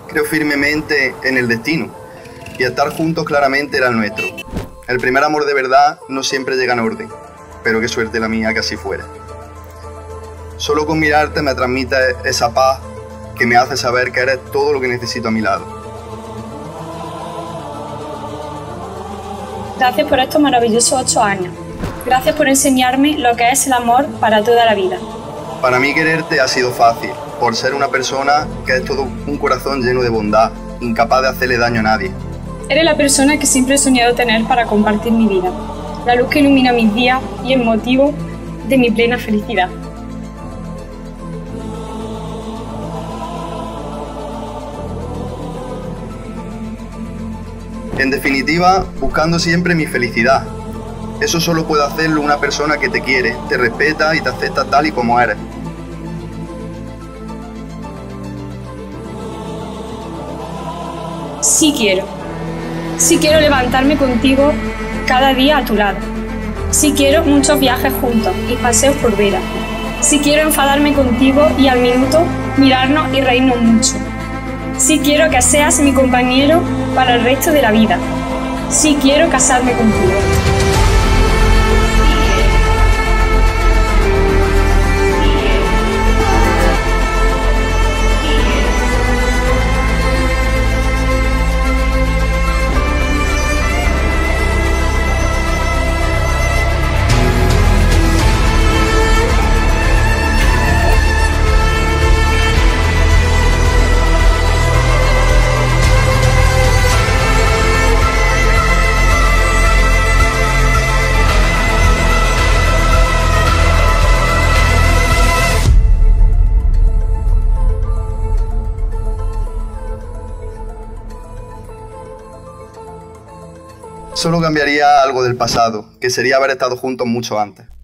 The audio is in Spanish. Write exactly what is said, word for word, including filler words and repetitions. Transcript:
Creo firmemente en el destino, y estar juntos claramente era el nuestro. El primer amor de verdad no siempre llega en orden, pero qué suerte la mía que así fuera. Solo con mirarte me transmite esa paz que me hace saber que eres todo lo que necesito a mi lado. Gracias por estos maravillosos ocho años. Gracias por enseñarme lo que es el amor para toda la vida. Para mí quererte ha sido fácil, por ser una persona que es todo un corazón lleno de bondad, incapaz de hacerle daño a nadie. Eres la persona que siempre he soñado tener para compartir mi vida, la luz que ilumina mis días y el motivo de mi plena felicidad. En definitiva, buscando siempre mi felicidad. Eso solo puede hacerlo una persona que te quiere, te respeta y te acepta tal y como eres. Sí quiero. Sí quiero levantarme contigo cada día a tu lado. Sí quiero muchos viajes juntos y paseos por Vera. Sí quiero enfadarme contigo y al minuto mirarnos y reírnos mucho. Sí quiero que seas mi compañero para el resto de la vida. Sí quiero casarme contigo. Solo cambiaría algo del pasado, que sería haber estado juntos mucho antes.